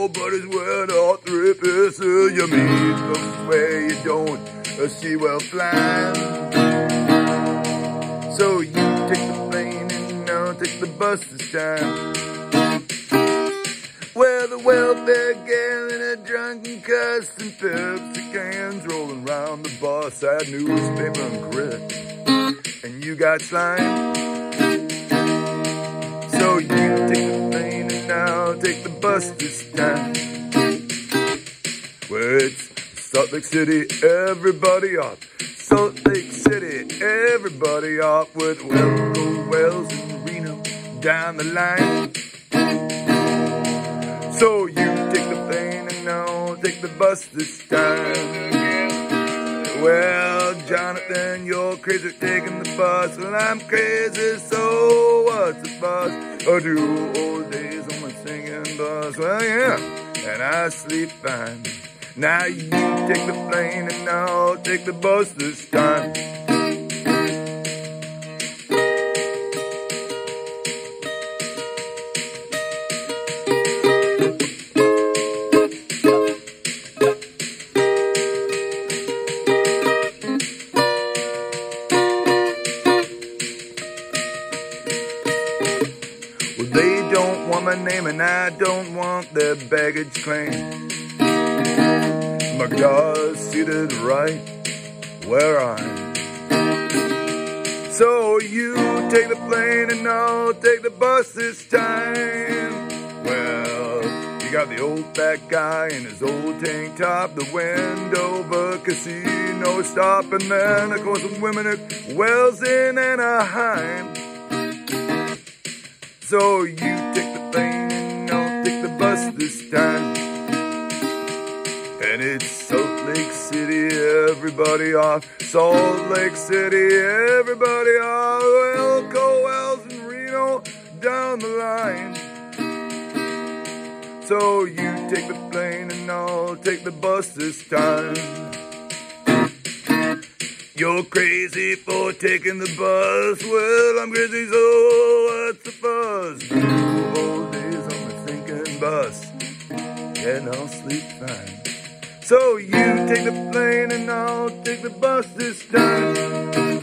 your buddies went all three pieces. You meet them where you don't see well flying. So you take the plane and I'll take the bus this time. Where the welfare gal in a drunken cuss and Pepsi cans rolling round the bar, sad newspaper and grit, and you got slime. So you take the plane and I'll take the bus this time. Where it's Salt Lake City, everybody up. Salt Lake City, everybody up with Wells and Reno down the line. So you take the plane and I'll take the bus this time. Well, Jonathan, you're crazy taking the bus. Well, I'm crazy, so what's the bus? I do old days on my singing bus. Well, yeah, and I sleep fine. Now you take the plane and I'll take the bus this time. Well, they don't want my name and I don't want their baggage claim. My guitar's seated right where I'm. So you take the plane and I'll take the bus this time. Well, you got the old fat guy in his old tank top, the Wendover casino stop, and then of course the women at Wells in Anaheim. So you take the plane and I'll take the bus this time. And it's Salt Lake City, everybody off. Salt Lake City, everybody off. Elko, Wells, and Reno down the line. So you take the plane and I'll take the bus this time. You're crazy for taking the bus. Well, I'm crazy, so what's the fuss? Blue old days on the sinking bus, and I'll sleep fine. So you take the plane and I'll take the bus this time.